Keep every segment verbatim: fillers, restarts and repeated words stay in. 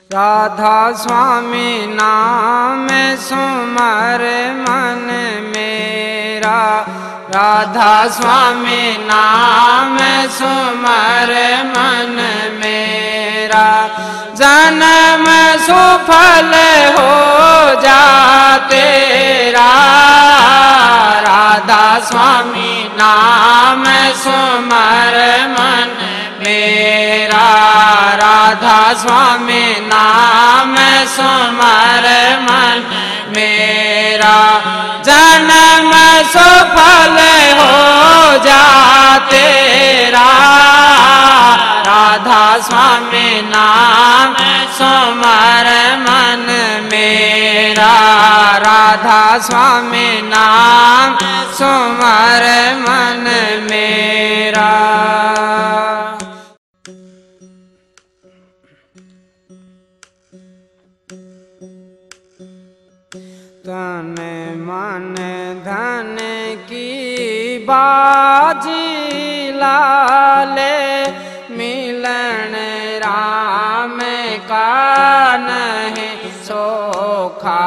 राधा स्वामी नाम सुमर मन मेरा, राधा स्वामी नाम सुमर मन मेरा, जन्म सुफल हो जा तेरा। राधा स्वामी नाम सुमर मन मेरा, राधा स्वामी नाम सुमर मन मेरा, जन्म सुफल हो जा तेरा। राधा स्वामी नाम सुमर मन मेरा, राधा स्वामी नाम सुमर मन मेरा। तन मन धन की बाजी लाले, मिलन राम का नहीं सोखा।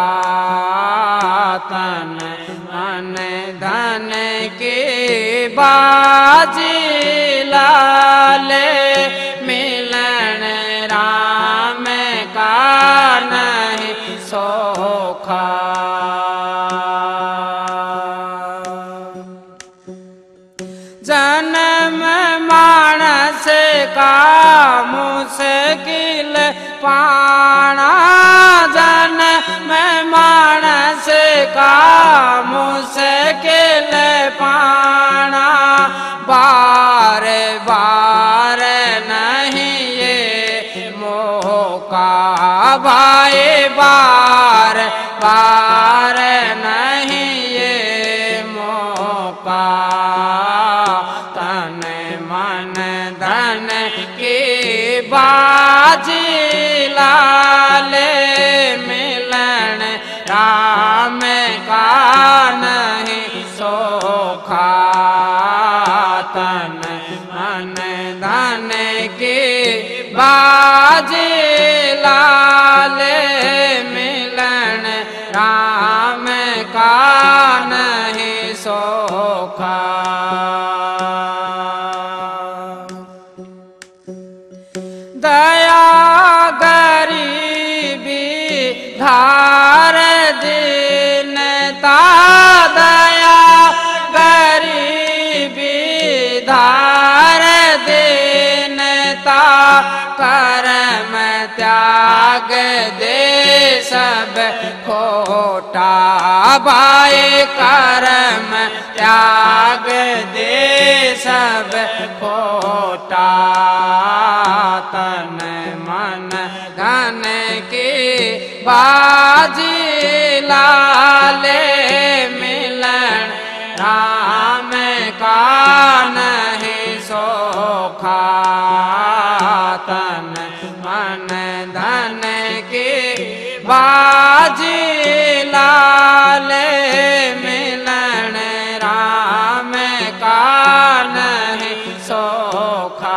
तन मन धन की बाजी लाले, मिलन राम का नहीं सोखा। जन्म मानस का मुश्किल पाना, जन्म मानस का मुश्किल पाना, बार बार नहीं ये मौका भाई, बार बार नहीं ये मौका। तन मन धन की बाजी लाले, मिलन राम का नहीं सोखा। तन मन धन की बाजी लाले, मिलन राम का नहीं सोखा। दया गरीबी धार दीनता, दया गरीबी धार दीनता, कर्म त्याग दे सब खोटा भाई, कर्म त्याग दे सब खोटा। तन मन धन की बाजी लाले, मिलन राम का नहीं सोखा। तन मन धन की बाजी लाले, मिलन राम का नहीं सोखा।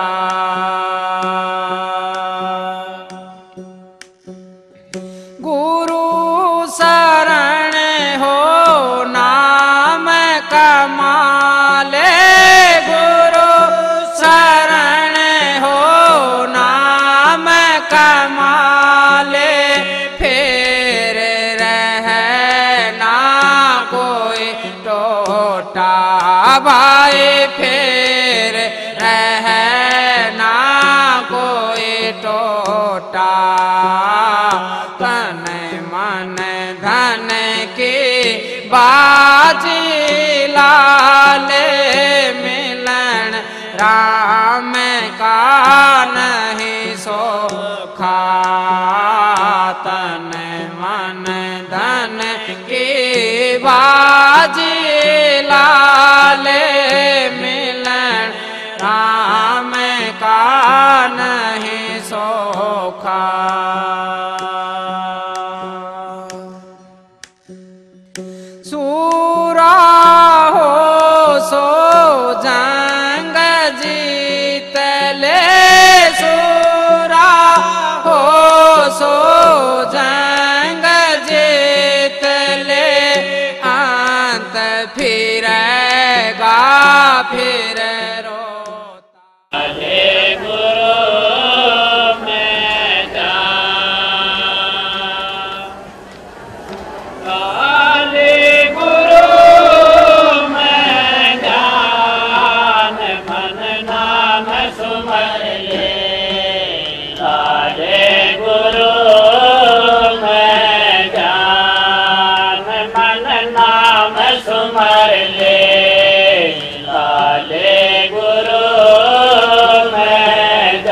गुरु शरण हो नाम कमाले, गुरु शरण हो नाम कमाले, फिर रहना कोई टोटा भाई, फिर रहना कोई टोटा। तन मन धन की बाजी लाले, मिलन राम का नहीं सोखा। तन मन धन की बाजी लाले, मिलन राम का नहीं सोखा। सूरा हो सो जंग जीत ले, सूरा हो सो फिर रोता। अरे गुरु मैं जान, अरे गुरु मैं जान, मन नाम सुमर ले। अरे गुरु मैं जान, मन नाम सुमर ले। लाले गुरु मैं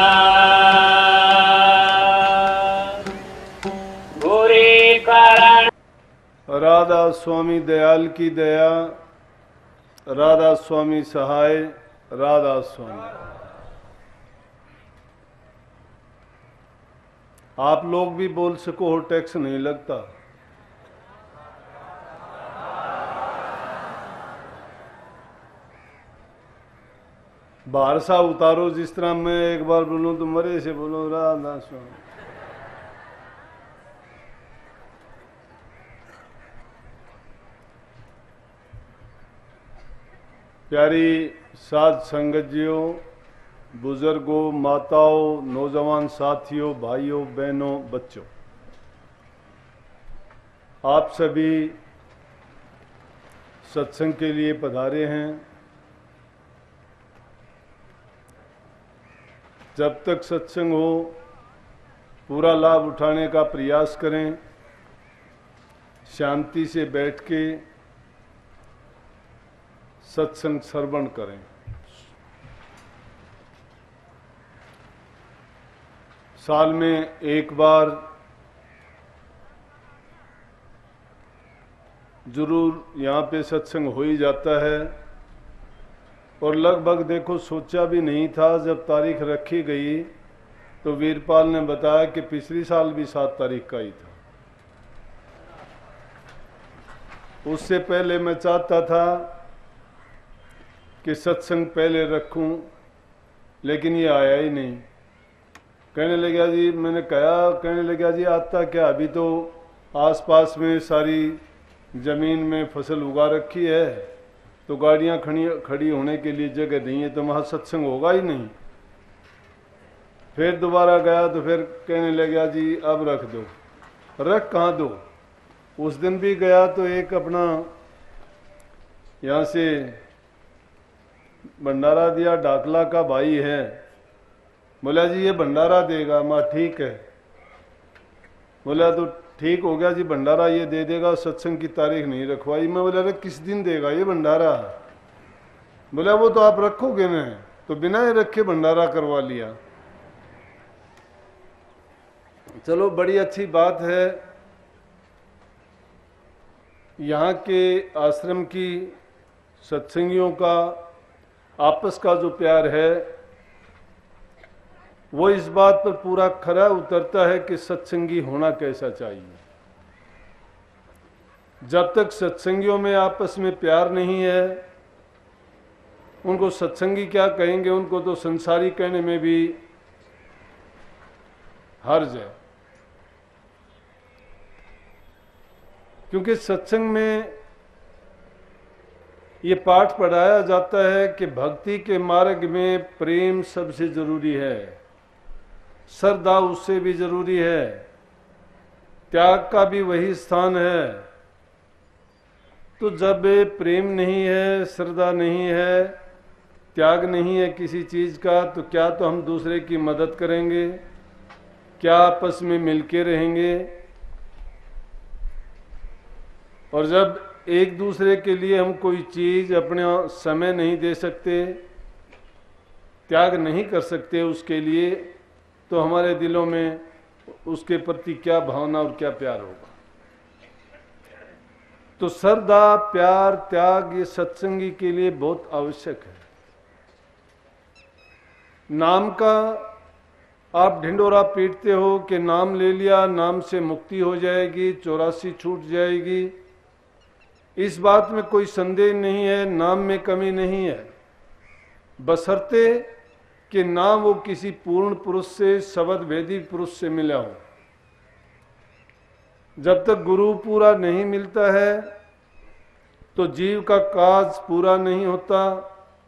जान, बुरी करण। राधा स्वामी दयाल की दया, राधा स्वामी सहाय, राधा स्वामी। आप लोग भी बोल सको हो, टैक्स नहीं लगता। बाहर सा उतारो, जिस तरह मैं एक बार बोलूं तो मरे से बोलो राधा स्वामी। प्यारी साध संगतियों, बुजुर्गों, माताओं, नौजवान साथियों, भाइयों, बहनों, बच्चों, आप सभी सत्संग के लिए पधारे हैं। जब तक सत्संग हो पूरा लाभ उठाने का प्रयास करें, शांति से बैठ के सत्संग श्रवण करें। साल में एक बार जरूर यहाँ पे सत्संग हो ही जाता है। और लगभग देखो सोचा भी नहीं था, जब तारीख रखी गई तो वीरपाल ने बताया कि पिछली साल भी सात तारीख का ही था। उससे पहले मैं चाहता था कि सत्संग पहले रखूं, लेकिन ये आया ही नहीं। कहने लगा जी, मैंने कहा, कहने लगा जी आता क्या, अभी तो आसपास में सारी जमीन में फसल उगा रखी है, तो गाड़ियां खड़ी खड़ी होने के लिए जगह नहीं है, तो वहाँ सत्संग होगा ही नहीं। फिर दोबारा गया तो फिर कहने लगा जी अब रख दो। रख कहाँ दो। उस दिन भी गया तो एक अपना यहाँ से भंडारा दिया, डाकला का भाई है, बोला जी ये भंडारा देगा। माँ ठीक है। बोला तो ठीक हो गया जी, भंडारा ये दे देगा, सत्संग की तारीख नहीं रखवाई। मैं बोला अरे किस दिन देगा ये भंडारा। बोला वो तो आप रखोगे ना, तो बिना ही रखे भंडारा करवा लिया। चलो बड़ी अच्छी बात है। यहाँ के आश्रम की सत्संगियों का आपस का जो प्यार है वो इस बात पर पूरा खरा उतरता है कि सत्संगी होना कैसा चाहिए। जब तक सत्संगियों में आपस में प्यार नहीं है, उनको सत्संगी क्या कहेंगे, उनको तो संसारी कहने में भी हर्ज है। क्योंकि सत्संग में ये पाठ पढ़ाया जाता है कि भक्ति के मार्ग में प्रेम सबसे जरूरी है, श्रद्धा उससे भी जरूरी है, त्याग का भी वही स्थान है। तो जब प्रेम नहीं है, श्रद्धा नहीं है, त्याग नहीं है किसी चीज का, तो क्या तो हम दूसरे की मदद करेंगे, क्या आपस में मिलके रहेंगे। और जब एक दूसरे के लिए हम कोई चीज अपने समय नहीं दे सकते, त्याग नहीं कर सकते उसके लिए, तो हमारे दिलों में उसके प्रति क्या भावना और क्या प्यार होगा। तो श्रद्धा, प्यार, त्याग ये सत्संगी के लिए बहुत आवश्यक है। नाम का आप ढिंडोरा पीटते हो कि नाम ले लिया, नाम से मुक्ति हो जाएगी, चौरासी छूट जाएगी, इस बात में कोई संदेह नहीं है, नाम में कमी नहीं है, बशर्ते कि नाम वो किसी पूर्ण पुरुष से, शब्द भेदी पुरुष से मिला हो। जब तक गुरु पूरा नहीं मिलता है तो जीव का काज पूरा नहीं होता,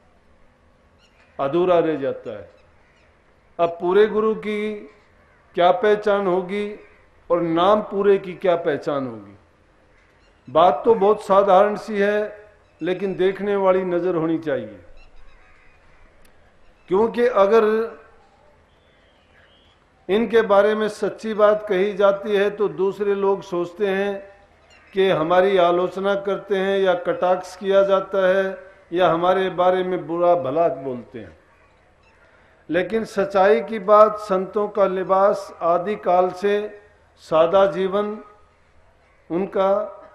अधूरा रह जाता है। अब पूरे गुरु की क्या पहचान होगी और नाम पूरे की क्या पहचान होगी? बात तो बहुत साधारण सी है, लेकिन देखने वाली नजर होनी चाहिए। क्योंकि अगर इनके बारे में सच्ची बात कही जाती है तो दूसरे लोग सोचते हैं कि हमारी आलोचना करते हैं या कटाक्ष किया जाता है या हमारे बारे में बुरा भला बोलते हैं। लेकिन सच्चाई की बात, संतों का लिबास आदि काल से सादा जीवन उनका,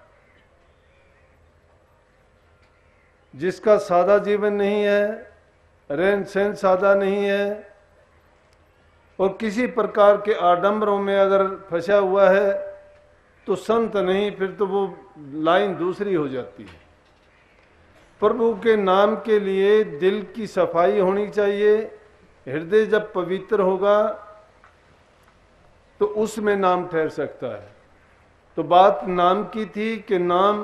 जिसका सादा जीवन नहीं है, रहन सहन सादा नहीं है और किसी प्रकार के आडंबरों में अगर फंसा हुआ है तो संत नहीं, फिर तो वो लाइन दूसरी हो जाती है। प्रभु के नाम के लिए दिल की सफाई होनी चाहिए। हृदय जब पवित्र होगा तो उसमें नाम ठहर सकता है। तो बात नाम की थी कि नाम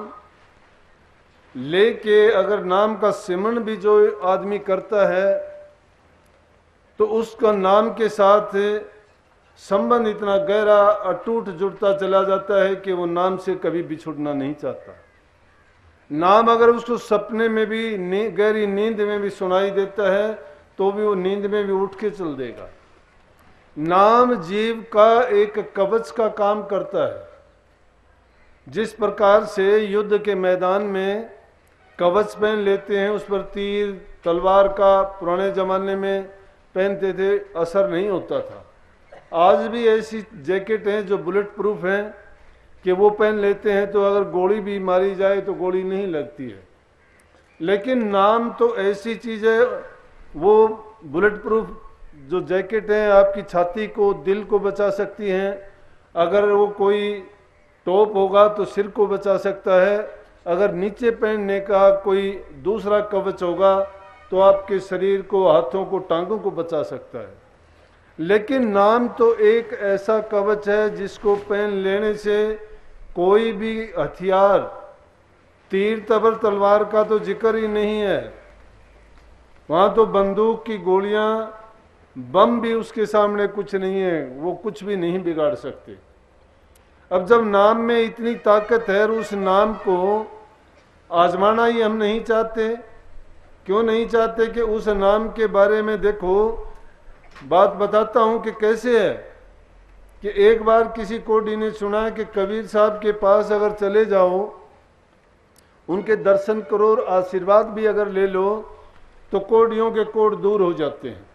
लेके अगर नाम का सिमरण भी जो आदमी करता है तो उसका नाम के साथ संबंध इतना गहरा अटूट जुड़ता चला जाता है कि वो नाम से कभी बिछुड़ना नहीं चाहता। नाम अगर उसको सपने में भी, नी, गहरी नींद में भी सुनाई देता है तो भी वो नींद में भी उठ के चल देगा। नाम जीव का एक कवच का काम करता है। जिस प्रकार से युद्ध के मैदान में कवच पहन लेते हैं, उस पर तीर तलवार का पुराने जमाने में पहनते थे, असर नहीं होता था। आज भी ऐसी जैकेट हैं जो बुलेट प्रूफ हैं कि वो पहन लेते हैं तो अगर गोली भी मारी जाए तो गोली नहीं लगती है। लेकिन नाम तो ऐसी चीज है, वो बुलेट प्रूफ जो जैकेट है आपकी छाती को, दिल को बचा सकती हैं। अगर वो कोई टोप होगा तो सिर को बचा सकता है। अगर नीचे पहनने का कोई दूसरा कवच होगा तो आपके शरीर को, हाथों को, टांगों को बचा सकता है। लेकिन नाम तो एक ऐसा कवच है जिसको पहन लेने से कोई भी हथियार, तीर तबर तलवार का तो जिक्र ही नहीं है, वहां तो बंदूक की गोलियां, बम भी उसके सामने कुछ नहीं है, वो कुछ भी नहीं बिगाड़ सकते। अब जब नाम में इतनी ताकत है और उस नाम को आजमाना ही हम नहीं चाहते, क्यों नहीं चाहते कि उस नाम के बारे में देखो, बात बताता हूं कि कैसे है कि एक बार किसी कोडी ने सुना कि कबीर साहब के पास अगर चले जाओ, उनके दर्शन करो और आशीर्वाद भी अगर ले लो तो कोडियों के कोड दूर हो जाते हैं।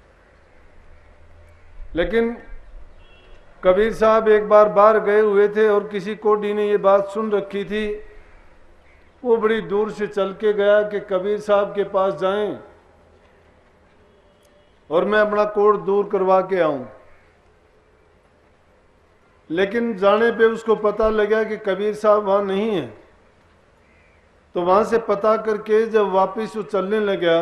लेकिन कबीर साहब एक बार बाहर गए हुए थे और किसी कोडी ने ये बात सुन रखी थी। वो बड़ी दूर से चल के गया कि कबीर साहब के पास जाएं और मैं अपना कोड दूर करवा के आऊं। लेकिन जाने पे उसको पता लगा कि कबीर साहब वहां नहीं है। तो वहां से पता करके जब वापस वो चलने लगा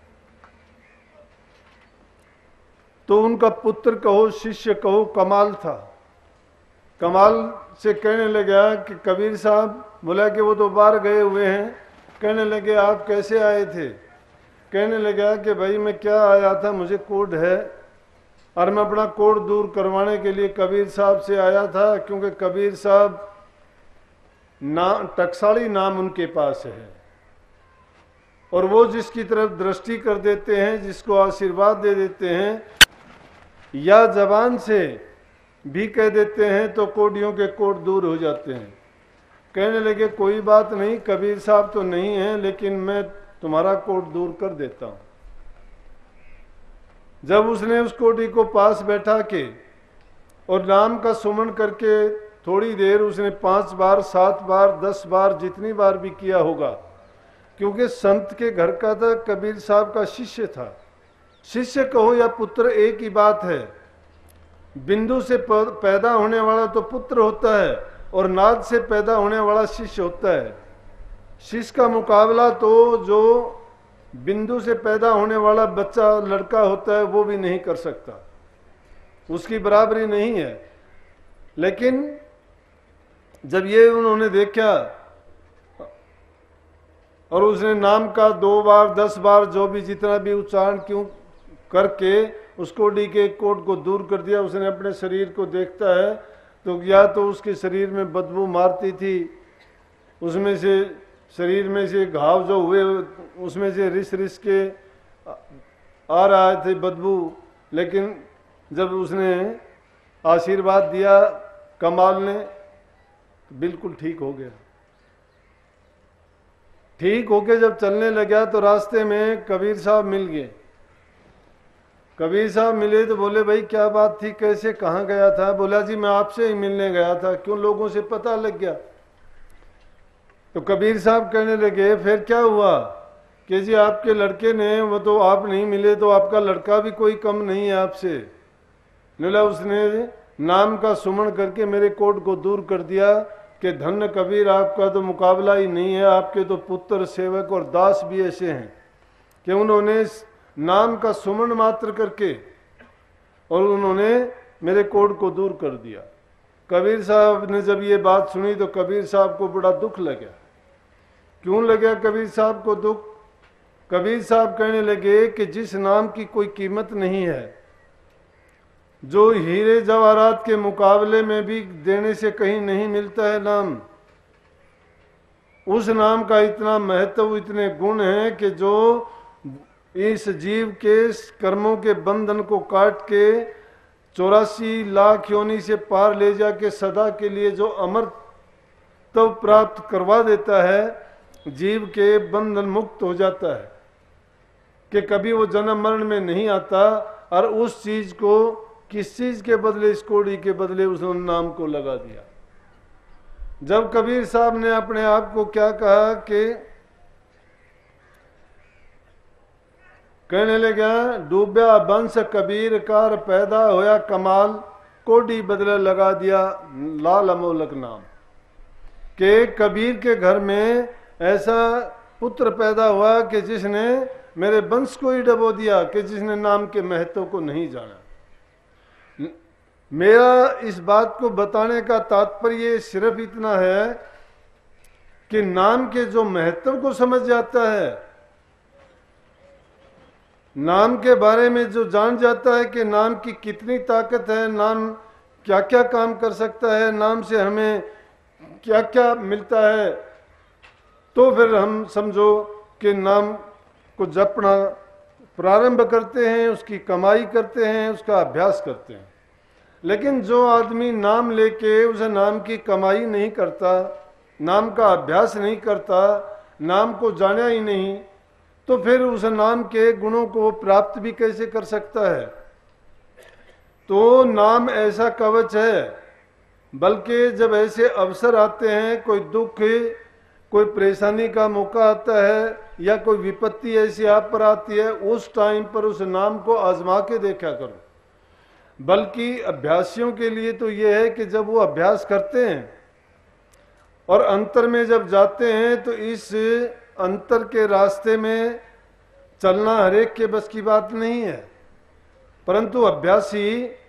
तो उनका पुत्र कहो, शिष्य कहो, कमाल था। कमाल से कहने लगा कि कबीर साहब, बोला कि वो तो बाहर गए हुए हैं। कहने लगे आप कैसे आए थे? कहने लगा कि भाई मैं क्या आया था, मुझे कोड है और मैं अपना कोड दूर करवाने के लिए कबीर साहब से आया था, क्योंकि कबीर साहब नाम टकसाली नाम उनके पास है और वो जिसकी तरफ दृष्टि कर देते हैं, जिसको आशीर्वाद दे देते हैं या जबान से भी कह देते हैं तो कोडियों के कोड दूर हो जाते हैं। कहने लगे कोई बात नहीं, कबीर साहब तो नहीं है लेकिन मैं तुम्हारा कोड दूर कर देता हूं। जब उसने उस कोडी को पास बैठा के और नाम का सुमन करके थोड़ी देर उसने पांच बार, सात बार, दस बार, जितनी बार भी किया होगा, क्योंकि संत के घर का था, कबीर साहब का शिष्य था। शिष्य कहो या पुत्र एक ही बात है। बिंदु से पैदा होने वाला तो पुत्र होता है और नाद से पैदा होने वाला शिष्य होता है। शिष्य का मुकाबला तो जो बिंदु से पैदा होने वाला बच्चा लड़का होता है वो भी नहीं कर सकता, उसकी बराबरी नहीं है। लेकिन जब ये उन्होंने देखा और उसने नाम का दो बार, दस बार, जो भी जितना भी उच्चारण क्यों करके उस कोड़ी के कोट को दूर कर दिया। उसने अपने शरीर को देखता है तो या तो उसके शरीर में बदबू मारती थी, उसमें से शरीर में से घाव जो हुए उसमें से रिस रिस के आ रहा थे बदबू, लेकिन जब उसने आशीर्वाद दिया कमाल ने तो बिल्कुल ठीक हो गया। ठीक होके जब चलने लगा तो रास्ते में कबीर साहब मिल गए। कबीर साहब मिले तो बोले भाई क्या बात थी, कैसे कहाँ गया था? बोला जी मैं आपसे ही मिलने गया था। क्यों? लोगों से पता लग गया। तो कबीर साहब कहने लगे फिर क्या हुआ? कि जी आपके लड़के ने, वो तो आप नहीं मिले तो आपका लड़का भी कोई कम नहीं है आपसे। बोला उसने नाम का सुमन करके मेरे कोट को दूर कर दिया कि धन्य कबीर आपका तो मुकाबला ही नहीं है, आपके तो पुत्र सेवक और दास भी ऐसे हैं कि उन्होंने नाम का सुमन मात्र करके और उन्होंने मेरे कोट को दूर कर दिया। कबीर साहब ने जब ये बात सुनी तो कबीर साहब को बड़ा दुख लगा। क्यों लगा कबीर साहब को दुख? कबीर साहब कहने लगे कि जिस नाम की कोई कीमत नहीं है, जो हीरे जवाहरात के मुकाबले में भी देने से कहीं नहीं मिलता है नाम, उस नाम का इतना महत्व, इतने गुण हैं कि जो इस जीव के कर्मों के बंधन को काट के चौरासी लाख योनि से पार ले जाके सदा के लिए जो अमरत्व प्राप्त करवा देता है, जीव के बंधन मुक्त हो जाता है कि कभी वो जन्म मरण में नहीं आता। और उस चीज को किस चीज के बदले? इस कोड़ी के बदले उसने नाम को लगा दिया। जब कबीर साहब ने अपने आप को क्या कहा कि कहने लगा डूबया बंश कबीर कार पैदा होया कमाल, कोडी बदले लगा दिया लाल अमोलक नाम। के कबीर के घर में ऐसा पुत्र पैदा हुआ कि जिसने मेरे वंश को ही डबो दिया, कि जिसने नाम के महत्व को नहीं जाना। मेरा इस बात को बताने का तात्पर्य सिर्फ इतना है कि नाम के जो महत्व को समझ जाता है, नाम के बारे में जो जान जाता है कि नाम की कितनी ताकत है, नाम क्या क्या काम कर सकता है, नाम से हमें क्या क्या मिलता है, तो फिर हम समझो कि नाम को जपना प्रारंभ करते हैं, उसकी कमाई करते हैं, उसका अभ्यास करते हैं। लेकिन जो आदमी नाम लेके उस नाम की कमाई नहीं करता, नाम का अभ्यास नहीं करता, नाम को जाना ही नहीं, तो फिर उस नाम के गुणों को प्राप्त भी कैसे कर सकता है? तो नाम ऐसा कवच है, बल्कि जब ऐसे अवसर आते हैं, कोई दुख, कोई परेशानी का मौका आता है या कोई विपत्ति ऐसी आप पर आती है, उस टाइम पर उस नाम को आजमा के देखा करो। बल्कि अभ्यासियों के लिए तो यह है कि जब वो अभ्यास करते हैं और अंतर में जब जाते हैं, तो इस अंतर के रास्ते में चलना हरेक के बस की बात नहीं है। परंतु अभ्यासी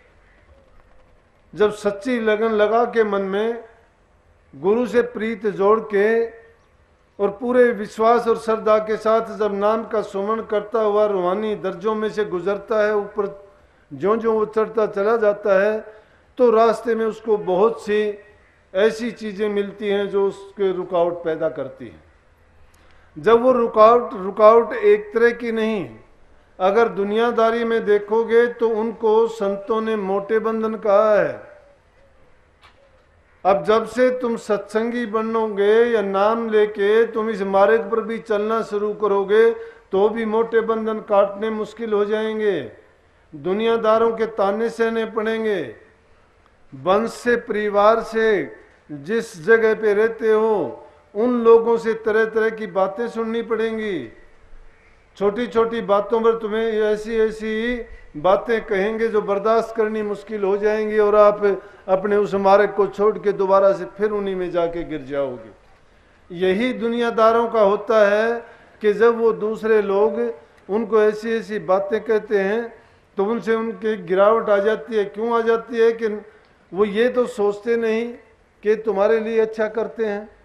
जब सच्ची लगन लगा के मन में गुरु से प्रीत जोड़ के और पूरे विश्वास और श्रद्धा के साथ जब नाम का सुमन करता हुआ रूहानी दर्जों में से गुजरता है, ऊपर ज्यों ज्यों वो चढ़ता चला जाता है, तो रास्ते में उसको बहुत सी ऐसी चीजें मिलती हैं जो उसके रुकावट पैदा करती हैं। जब वो रुकावट रुकावट एक तरह की नहीं, अगर दुनियादारी में देखोगे तो उनको संतों ने मोटे बंधन कहा है। अब जब से तुम सत्संगी बनोगे या नाम लेके तुम इस मार्ग पर भी चलना शुरू करोगे, तो भी मोटे बंधन काटने मुश्किल हो जाएंगे, दुनियादारों के ताने सहने पड़ेंगे। वंश से, परिवार से, जिस जगह पे रहते हो उन लोगों से तरह तरह की बातें सुननी पड़ेंगी। छोटी छोटी बातों पर तुम्हें ऐसी ऐसी बातें कहेंगे जो बर्दाश्त करनी मुश्किल हो जाएंगी, और आप अपने उस मार्ग को छोड़ के दोबारा से फिर उन्हीं में जाके गिर जाओगे। यही दुनियादारों का होता है कि जब वो दूसरे लोग उनको ऐसी ऐसी बातें कहते हैं तो उनसे उनकी गिरावट आ जाती है। क्यों आ जाती है? कि वो ये तो सोचते नहीं कि तुम्हारे लिए अच्छा करते हैं,